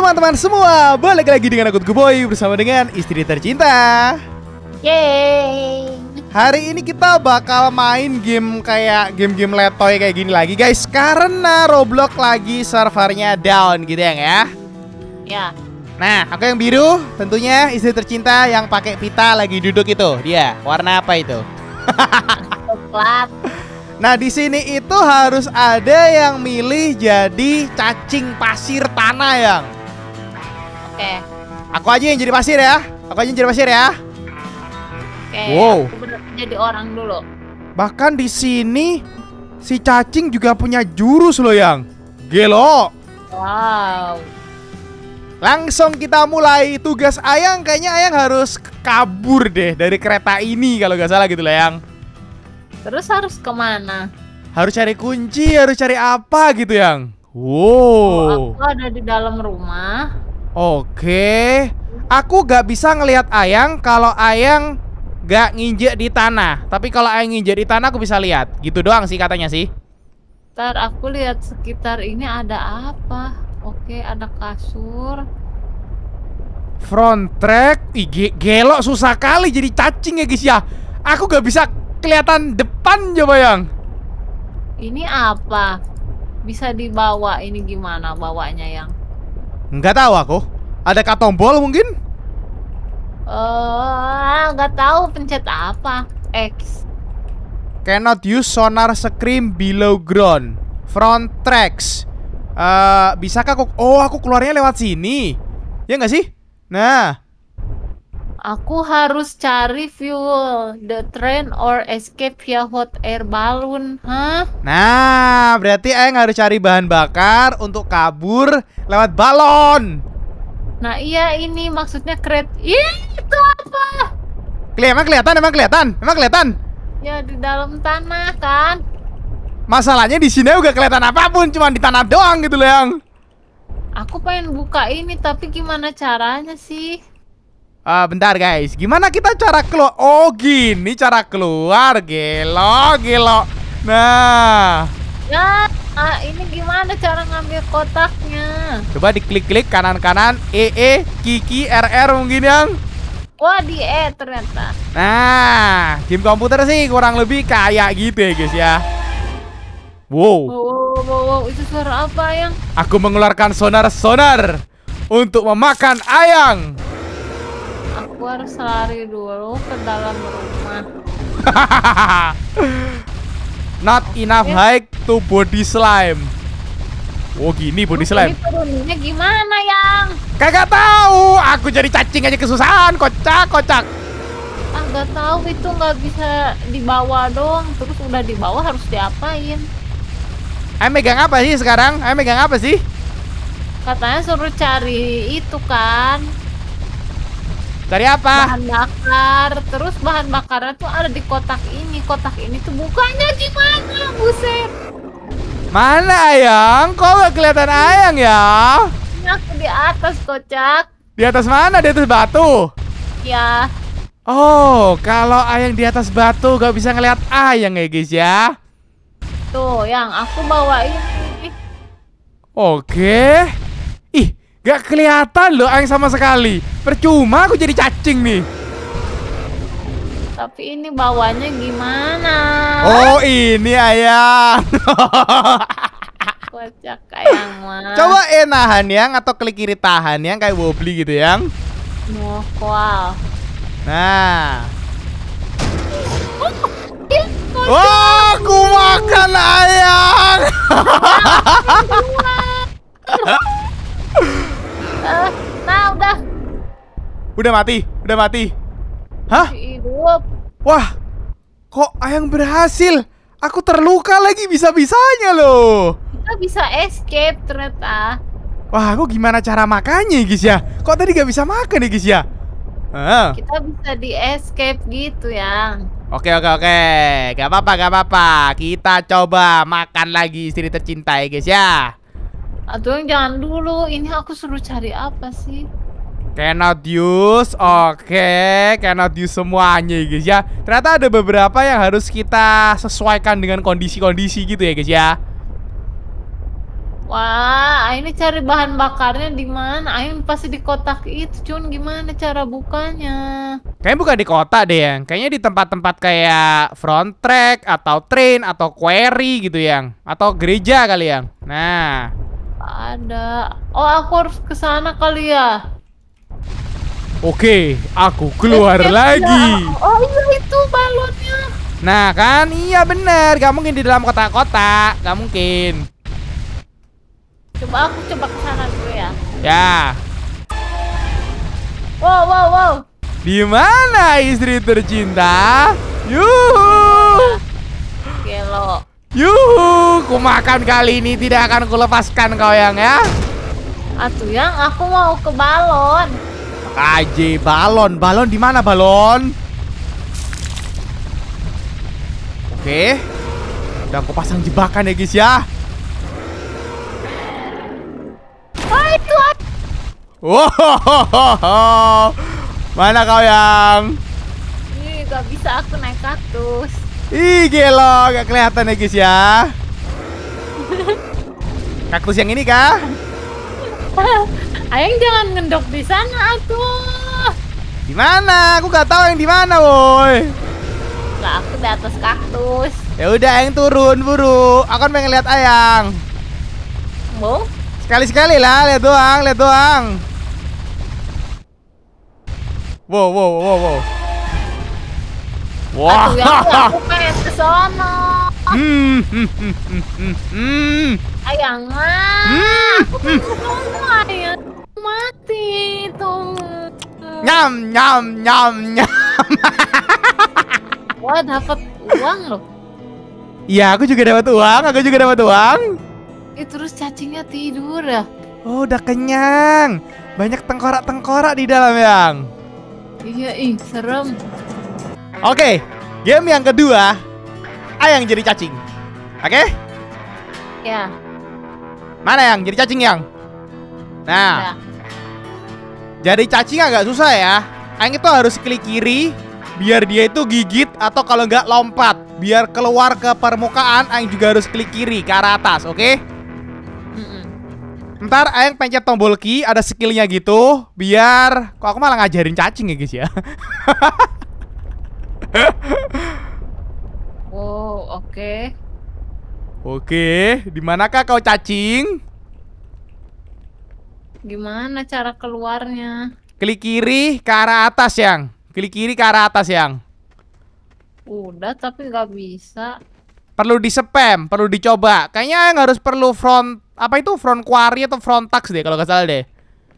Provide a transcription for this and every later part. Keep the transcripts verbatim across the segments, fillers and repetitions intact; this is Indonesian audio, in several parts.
teman-teman semua, balik lagi dengan aku Guboy bersama dengan istri tercinta. Yeay. Hari ini kita bakal main game kayak game-game letoy kayak gini lagi guys, karena Roblox lagi servernya down gitu ya ya. Ya. Nah, aku yang biru tentunya istri tercinta yang pakai pita lagi duduk itu. Dia warna apa itu? Coklat. Nah, di sini itu harus ada yang milih jadi cacing pasir tanah yang. Oke. Aku aja yang jadi pasir ya. Aku aja yang jadi pasir ya. Oke. Wow. Aku bener jadi orang dulu. Bahkan di sini si cacing juga punya jurus loh yang. Gelo. Wow. Langsung kita mulai. Tugas Ayang kayaknya Ayang harus kabur deh dari kereta ini kalau nggak salah gitu lah yang. Terus harus kemana? Harus cari kunci, harus cari apa gitu yang. Oh, Wow. aku ada di dalam rumah. Oke. Aku gak bisa ngelihat Ayang kalau Ayang gak nginjek di tanah. Tapi kalau Ayang nginjek di tanah aku bisa lihat. Gitu doang sih katanya sih. Ntar aku lihat sekitar ini ada apa. Oke, ada kasur. Front track. Ih, ge- gelok susah kali jadi cacing ya guys ya. Aku gak bisa kelihatan depan coba yang. Ini apa? Bisa dibawa, ini gimana bawanya yang? Nggak tahu aku. Adakah tombol mungkin? Eh, nggak tahu pencet apa. X. Cannot use sonar screen below ground. Front tracks. Eh, bisakah aku? Oh, aku keluarnya lewat sini. Ya nggak sih? Nah. Aku harus cari fuel, the train or escape via hot air balloon. Hah? Nah, berarti Ayang harus cari bahan bakar untuk kabur lewat balon. Nah iya ini maksudnya kret. Ih, itu apa? Keli- Emang kelihatan? Emang kelihatan? Emang kelihatan? Ya di dalam tanah kan. Masalahnya di sini juga kelihatan apapun, cuma di tanah doang gitu loh yang. Aku pengen buka ini tapi gimana caranya sih? Ah, bentar guys, gimana kita cara keluar? Oh gini cara keluar, gelo, gelo. Nah, Ya, ah, ini gimana cara ngambil kotaknya? coba diklik-klik kanan-kanan, E E, Kiki, R R mungkin yang. Wah di E ternyata. Nah, game komputer sih kurang lebih kayak gitu ya guys ya. Wow, Wow, wow, wow, wow, itu suara apa yang? aku mengeluarkan sonar-sonar untuk memakan Ayang. Aku harus lari dulu ke dalam rumah. Not enough height to body slime. Oh gini body slime. Ini turunnya gimana yang? Kagak tahu. Aku jadi cacing aja kesusahan. Kocak, kocak. Ah nggak tahu itu nggak bisa dibawa dong. Terus udah dibawa harus diapain? Ayo megang apa sih sekarang? Ayo megang apa sih? Katanya suruh cari itu kan Cari apa? bahan bakar. Terus bahan bakarnya tuh ada di kotak ini. Kotak ini tuh bukanya gimana? Buset. Mana Ayang? Kok gak kelihatan Ayang ya? Ini aku di atas kocak. Di atas mana? Di atas batu. Ya. Oh, kalau Ayang di atas batu gak bisa ngeliat Ayang ya guys ya. Tuh yang aku bawa ini. Oke. Ih, gak kelihatan loh Ayang sama sekali. Percuma aku jadi cacing nih. Tapi ini bawanya gimana? Oh, ini Ayang. Kocak kayak mah. Coba E nahan yang atau klik kiri tahan yang kayak wobbly gitu yang. Oh, wow. Nah. Ih, kocak. Wah, aku makan Ayang. Eh, nah udah Udah mati, udah mati. Hah? hidup. Wah, kok Ayang berhasil? Aku terluka lagi bisa-bisanya loh. Kita bisa escape ternyata. Wah, aku gimana cara makannya guys ya? Kok tadi gak bisa makan ya guys ya? Ah. Kita bisa di escape gitu ya. Oke oke oke, gak apa-apa gak apa-apa. Kita coba makan lagi istri tercinta ya guys ya. Aduh jangan dulu. Ini aku suruh cari apa sih? Cannot use, oke, cannot use semuanya ya guys ya. Ternyata ada beberapa yang harus kita sesuaikan dengan kondisi-kondisi gitu ya guys ya. Wah, ini cari bahan bakarnya di mana? Aing pasti di kotak itu, Cun. Gimana cara bukanya? Kayaknya bukan di kota deh yang. Kayaknya di tempat-tempat kayak front track atau train atau quarry gitu yang. Atau gereja kali yang. Nah. Ada. Oh, aku harus ke sana kali ya. Oke, aku keluar Escape lagi. ya. Oh iya itu balonnya. Nah kan, iya bener. Gak mungkin di dalam kotak-kotak. Gak mungkin. Coba aku coba ke sana dulu ya. Ya. Wow, wow, wow. Di mana istri tercinta? Yuhu. Gelo. Yuhu, ku makan kali ini tidak akan kulepaskan kau yang ya. Atuh yang aku mau ke balon. Aje balon, balon di mana balon? Oke. Udah aku pasang jebakan ya guys ya. Oh itu. Wow. Mana kau yang? Ih, gak bisa aku naik kaktus. Ih gelo, gak kelihatan ya guys ya. Kaktus yang ini kah? Ayang jangan ngendok di sana atuh. Di mana? Aku gak tahu yang di mana, woi. Lah aku di atas kaktus. Ya udah, Ayang turun buru. Aku kan pengen lihat Ayang. Mau? Sekali-sekali lah, lihat doang, lihat doang. Wow, wow, wow, wow. Wah. Atuh yang aku pengen ke sono. Hmm, hmm, hmm, hmm, hmm, hmm. Ayang mah. Hmm, Aku pengen ke sono, Ayang. Mati tuh. Nyam, nyam, nyam, nyam. Wah, dapat uang loh. Iya, aku juga dapat uang, aku juga dapat uang. Eh, terus cacingnya tidur ya. Oh, udah kenyang. Banyak tengkorak-tengkorak di dalam, Yang. Iya, ih, serem. Oke, game yang kedua, Ayang jadi cacing. Oke? Ya. Mana yang jadi cacing yang? Nah, Ya. jadi cacing agak susah ya. Ayang itu harus klik kiri biar dia itu gigit atau kalau nggak lompat. Biar keluar ke permukaan, Ayang juga harus klik kiri ke arah atas, oke? Mm-mm. Ntar Ayang pencet tombol key, ada skillnya gitu. Biar, kok aku malah ngajarin cacing ya guys ya. Oh, oke. Oke, di manakah kau cacing? Gimana cara keluarnya? Klik kiri ke arah atas yang. Klik kiri ke arah atas yang. Udah, tapi nggak bisa. Perlu di spam, perlu dicoba. Kayaknya yang harus perlu front apa itu front quarry atau front tax deh kalau nggak salah deh.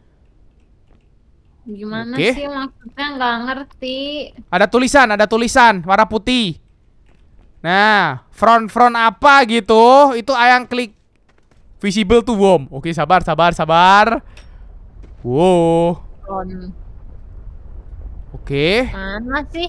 Gimana Oke. sih maksudnya nggak ngerti. Ada tulisan, ada tulisan warna putih. Nah, front front apa gitu? Itu Ayang klik visible to worm. Oke, sabar, sabar, sabar. Wow. Front. Oke. Mana sih?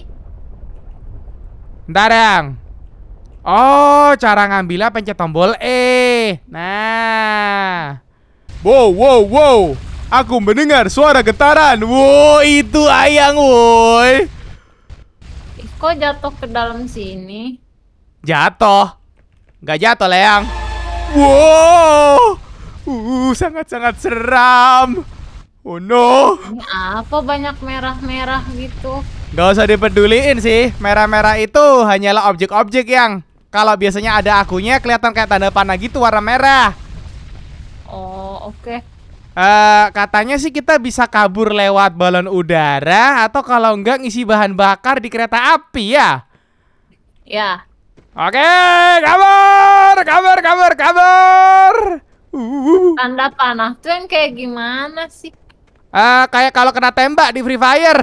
Ntar yang. Oh, cara ngambilnya pencet tombol E. Nah. Wow, wow, wow. Aku mendengar suara getaran. Wow, itu Ayang, woi. Ih, kok jatuh ke dalam sini? Jatuh. Nggak jatuh, Leang. Wow. Uh, sangat-sangat seram. Oh no. Ini apa banyak merah-merah gitu? Nggak usah dipeduliin sih. Merah-merah itu hanyalah objek-objek yang kalau biasanya ada akunya kelihatan kayak tanda panah gitu warna merah. Oh, oke. Eh, katanya sih kita bisa kabur lewat balon udara atau kalau enggak ngisi bahan bakar di kereta api ya. Ya. Oke, kabur, kabur, kabur, kabur. Uh. Tanda panah tuh yang kayak gimana sih? Eh, kayak kalau kena tembak di Free Fire.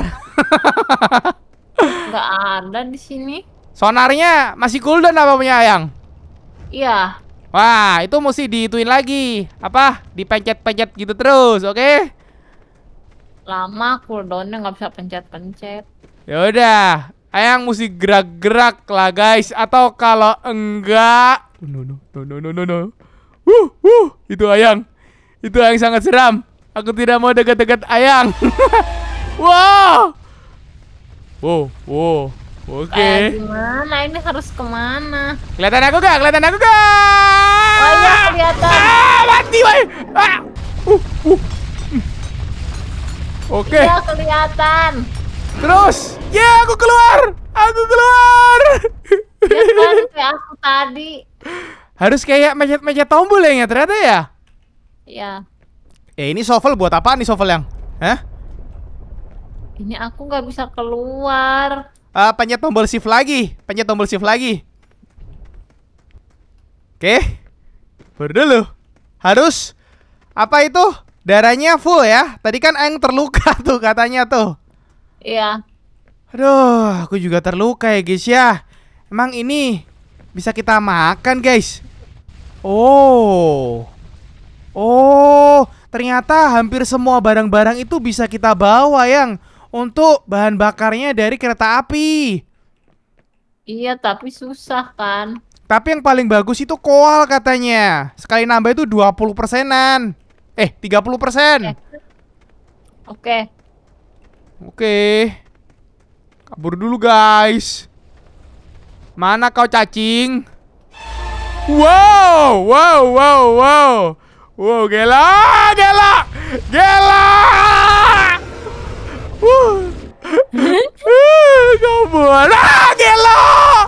Nggak ada di sini. Sonarnya masih cooldown apa punya Ayang? Iya. Wah, itu mesti diituin lagi. Apa? Dipencet-pencet gitu terus, oke? Lama cooldownnya nggak bisa pencet-pencet. Ya udah, Ayang mesti gerak-gerak lah guys. Atau kalau enggak, no no no no no no no. Wuh, wuh, itu Ayang. Itu Ayang sangat seram. Aku tidak mau dekat-dekat Ayang. Wow. Wow, wow. Oke. Kayak gimana? Ini harus kemana? Kelihatan aku gak? Kelihatan aku gak? Oh iya, kelihatan. Ah, mati woy. Ah. Uh, uh. Oke. Iya, kelihatan. Terus, ya aku keluar. Aku keluar. Ya kan kayak aku tadi. Harus kayak mencet-mencet tombol ya ternyata ya. Ya. Eh ini shovel buat apa nih shovel yang? Hah? Ini aku nggak bisa keluar. Uh, pencet tombol shift lagi, pencet tombol shift lagi. Oke, baru dulu. Harus apa itu? Darahnya full ya. Tadi kan Aang terluka tuh katanya tuh. Iya. Aduh, aku juga terluka ya guys ya. Emang ini bisa kita makan guys? Oh, oh, ternyata hampir semua barang-barang itu bisa kita bawa yang. Untuk bahan bakarnya dari kereta api. Iya, tapi susah kan. Tapi yang paling bagus itu koal katanya. Sekali nambah itu dua puluh persenan. Eh, tiga puluh persen. Oke. Oke. Kabur dulu guys. Mana kau cacing? Wow, wow, wow, wow. Wow, gila, gila. Gila. Uh. Kabur. Ah, gila.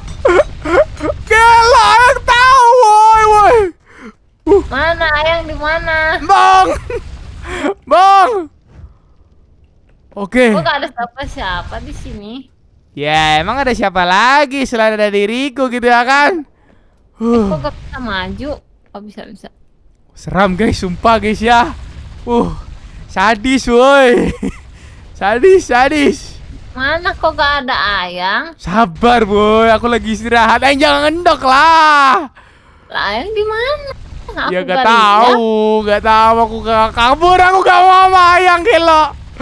Gila, yang tahu, woi, woi. Uh. Mana Ayang di mana? Bang. Bang. Oke. Kok gak ada siapa-siapa di sini? Ya, emang ada siapa lagi selain ada diriku gitu ya kan? Uh. Eh, kok gak bisa maju? Oh, bisa, bisa. Seram guys, sumpah guys ya. Uh, sadis woi. Sadis, sadis. Mana kok gak ada Ayang? Sabar boy, aku lagi istirahat. Ayang jangan ngendok lah. Lah Ayang di mana? Aku Ya gak tahu, gak tahu. Aku gak kabur, aku gak mau sama Ayang kelo.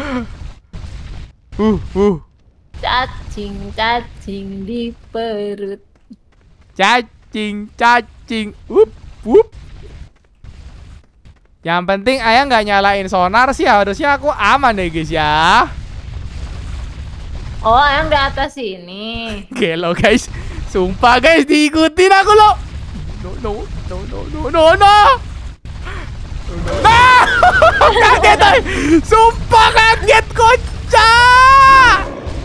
Uh, uh. Cacing, cacing di perut. Cacing, cacing. Up, up. Yang penting Ayang nggak nyalain sonar sih, harusnya aku aman deh guys ya. Oh, Ayang di atas ini. Gelo guys, sumpah guys diikutin aku lo. No no no no no no no. Nah, kaget ay. Sumpah kaget kocak.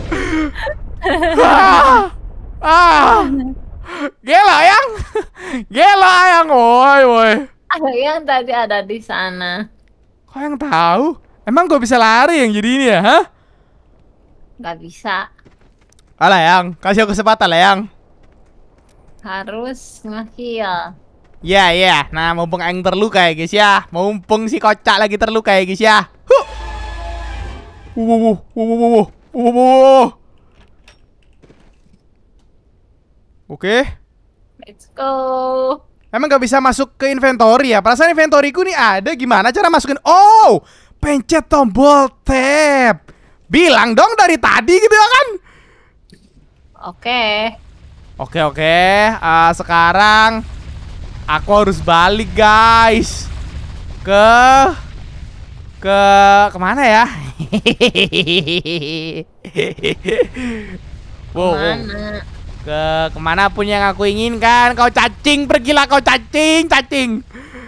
Ah, ah. Gelo Ayang, gelo Ayang, woi woi. Ayang tadi ada di sana. Kok yang tahu? Emang gue bisa lari yang jadi ini ya, hah? Gak bisa. Alah yang, kasih aku kesempatan lah yang. Harus nge-heal. Ya ya, nah mumpung Aang terluka ya guys ya. Mumpung si kocak lagi terluka ya guys ya. Huh. Wuh, wuh, wuh, wuh, wuh, wuh, wuh. Oke. Let's go. Emang gak bisa masuk ke inventory ya? Perasaan inventoryku nih ada. Gimana cara masukin? Oh, pencet tombol tab. Bilang dong dari tadi gitu ya kan? Oke. Oke oke. Uh, sekarang aku harus balik guys. Ke ke kemana ya? Wow, Mana? ke kemanapun yang aku inginkan. Kau cacing, pergilah kau cacing, cacing.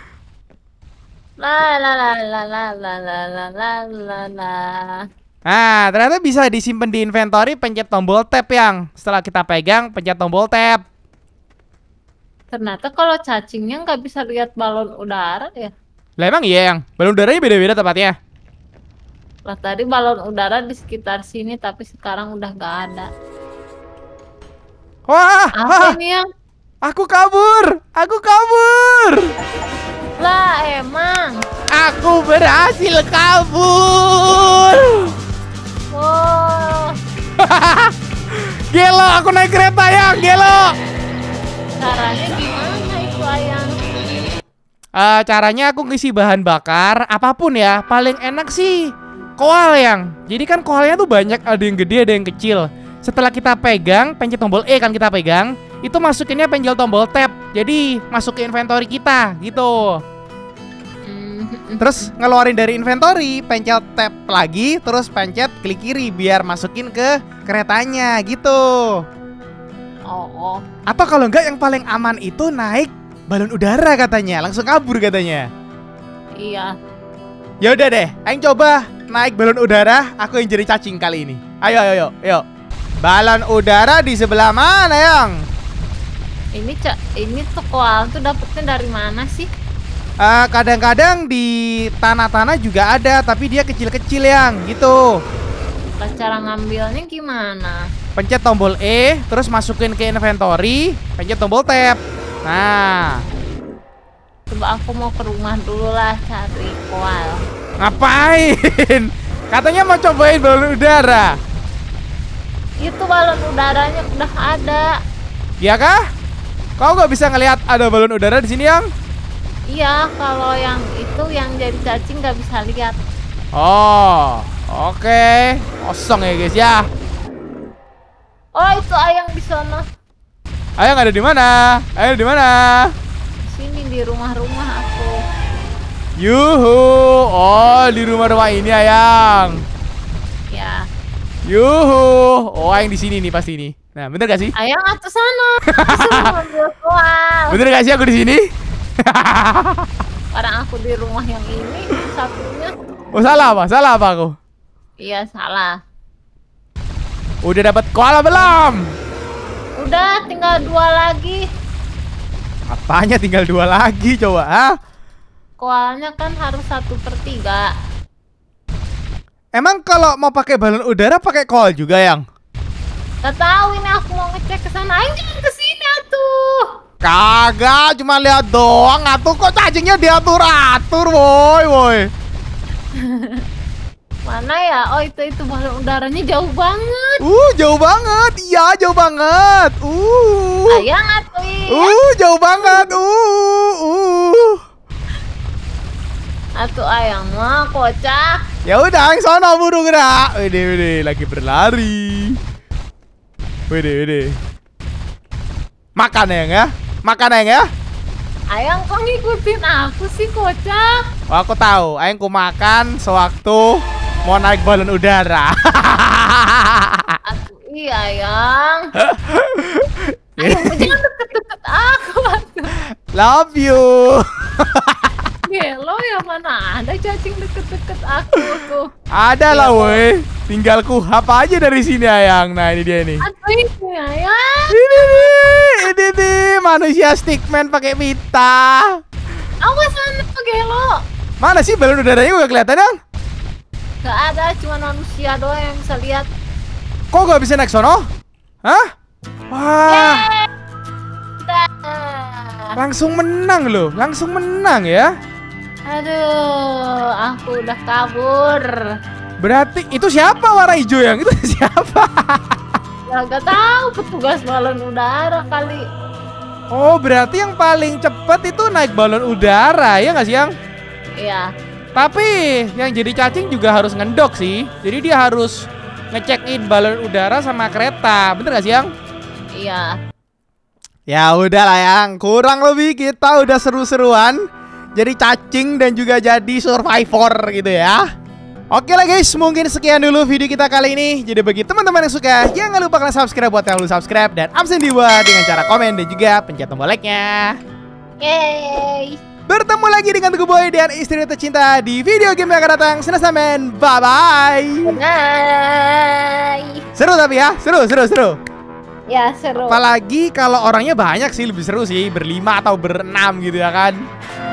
La la la la la la la la la la la. Nah, ternyata bisa disimpan di inventory. Pencet tombol tab yang. Setelah kita pegang, pencet tombol tab. Ternyata kalau cacingnya nggak bisa lihat balon udara ya. Lah emang iya yang balon udaranya beda-beda tempatnya. Lah tadi balon udara di sekitar sini tapi sekarang udah nggak ada. Wah, Apa wah, ini yang? aku kabur, aku kabur. Lah emang. Aku berhasil kabur. Wow. Gelo, aku naik kereta ya, Gelo. Caranya gimana itu Ayang? Uh, caranya aku ngisi bahan bakar apapun ya. Paling enak sih koal yang. Jadi kan koalnya tuh banyak, ada yang gede, ada yang kecil. Setelah kita pegang, pencet tombol E kan kita pegang, itu masukinnya pencet tombol tab. Jadi masuk ke inventory kita gitu. Mm, Terus ngeluarin dari inventory, pencet tab lagi, terus pencet klik kiri biar masukin ke keretanya gitu. Oh, oh. Atau kalau enggak yang paling aman itu naik balon udara katanya, langsung kabur katanya. Iya. Ya udah deh, aing coba naik balon udara, aku yang jadi cacing kali ini. Ayo ayo ayo, ayo. Balon udara di sebelah mana, Yang? Ini cak, ini tuh koala tuh dapetnya dari mana sih? Uh, kadang-kadang di tanah-tanah juga ada, tapi dia kecil-kecil yang gitu. Lah, cara ngambilnya gimana? Pencet tombol E, terus masukin ke inventory, pencet tombol tab. Nah, coba aku mau ke rumah dulu lah cari koala. ngapain? Katanya mau cobain balon udara. Itu balon udaranya udah ada. Iya kah? Kau nggak bisa ngelihat ada balon udara di sini, Yang? Iya, kalau yang itu yang jadi cacing nggak bisa lihat. Oh, oke. Okay. Kosong ya, guys ya. Oh, itu ayam di sana. Ayang ada di mana? Ayang di mana? Di sini di rumah-rumah aku. Yuhu. Oh, di rumah-rumah ini, Ayang. Ya. Yuhu. Oh, Ayang di sini nih pasti nih. Nah, bener gak sih? Ayam atau sana? Bisa ngambil koala. Bener gak sih aku di sini? Orang aku di rumah yang ini satunya. Oh, salah apa? Salah apa aku? Iya, salah. Udah dapat koala belum? Udah, tinggal dua lagi. Apanya tinggal dua lagi coba, ah? Koalanya kan harus satu per tiga. Emang kalau mau pakai balon udara pakai koal juga, Yang? Gak tahu, ini aku mau ngecek ke sana. Ayo jangan ke sini atuh. Kagak, cuma lihat doang. Atuh kok cacingnya diatur-atur, woi, woi. Mana ya? Oh, itu itu balon udaranya jauh banget. Uh, jauh banget. Iya, jauh banget. Uh. Ayang atuh. Uh, jauh banget. Uh, uh. Atuh ayang mah kocak. Ya udah, yang sono buru gerak. Wede, wede, lagi berlari. Wede, wede. Makan ya, ya? Makan ya? Ayang kok ngikutin aku sih, kocak? Oh, aku tahu. Ayang ku makan sewaktu mau naik balon udara. Atuh iya, Ayang. Ayang jangan deket-deket aku, atuh. Love you. Gelo ya, mana ada cacing deket-deket aku tuh. Ada lah, woi. Tinggal ku hapa aja dari sini, Ayang. Nah, ini dia nih. Atuh ini, Ayang. Ini nih, ini nih manusia stickman pakai pita. Awas sana, Gelo. Mana sih balon udaranya gak kelihatan, Yang? Gak ada, cuma manusia doang yang bisa lihat. Kok gak bisa naik sono? Hah? Wah, Yeay. Udah. langsung menang loh. Langsung menang ya. Aduh, aku udah kabur. Berarti itu siapa warna hijau, Yang? Itu siapa? Ya gak tahu, petugas balon udara kali. Oh, berarti yang paling cepet itu naik balon udara, ya nggak sih, Yang? Iya. Tapi yang jadi cacing juga harus ngendok sih. Jadi dia harus ngecekin balon udara sama kereta. Bener gak sih, Yang? Iya. Ya udah lah, Yang. Kurang lebih kita udah seru-seruan jadi cacing dan juga jadi survivor gitu ya. Oke lah guys, mungkin sekian dulu video kita kali ini. Jadi bagi teman-teman yang suka, jangan lupa kalian subscribe buat yang belum subscribe, dan absen di bawah dengan cara komen dan juga pencet tombol like-nya. Yeay. Bertemu lagi dengan Teguh Boy dan istri tercinta di video game yang akan datang. Senang men, bye-bye. Bye. Seru tapi ya, seru, seru, seru. Ya seru. Apalagi kalau orangnya banyak sih, lebih seru sih. Berlima atau berenam gitu ya kan.